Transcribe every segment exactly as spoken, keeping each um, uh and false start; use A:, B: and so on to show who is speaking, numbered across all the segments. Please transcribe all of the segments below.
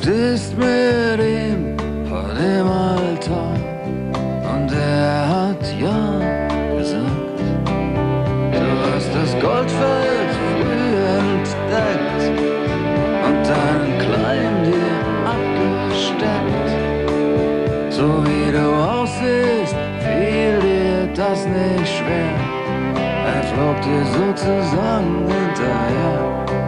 A: stehst mit ihm vor dem Altar und er hat ja gesagt, du hast das Goldfeld früh entdeckt und deinen Klein dir abgesteckt. So wie du aussiehst, fiel dir das nicht schwer. Er flog dir sozusagen hinterher.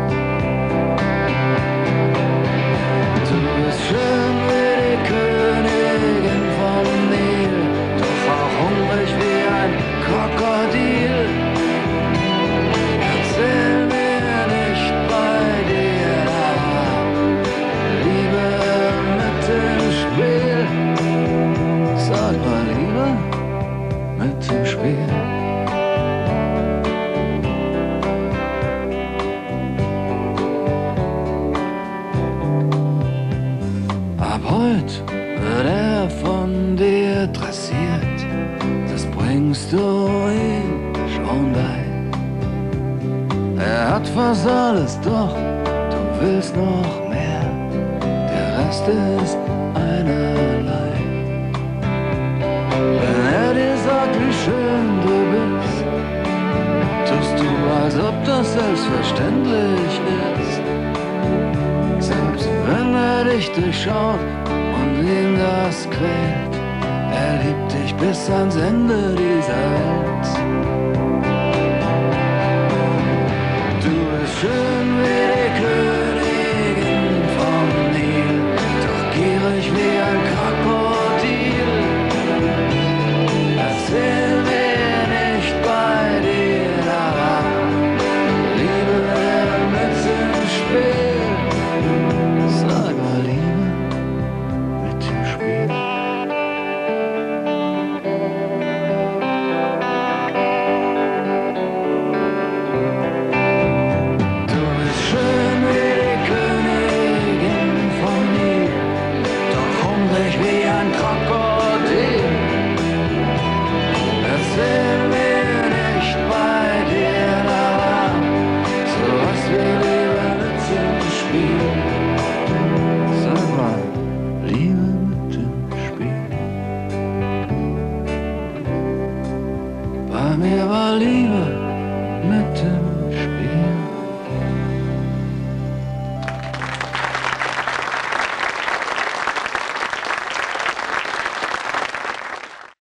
A: Du bist schön wie die Königin vom Nil, doch auch hungrig wie ein Krokodil. Erzähl mir nicht bei dir, Liebe mit dem Spiel. Sag mal Liebe mit dem Spiel. Ab heut wird er von dir dressiert, das bringst du ihm schon bei. Er hat fast alles, doch du willst noch mehr, der Rest ist einerlei. Wenn er dir sagt, wie schön du bist, tust du, als ob das selbstverständlich ist. Selbst wenn er dich durchschaut und ihn das quält, er liebt dich bis ans Ende dieser Welt. Du bist schön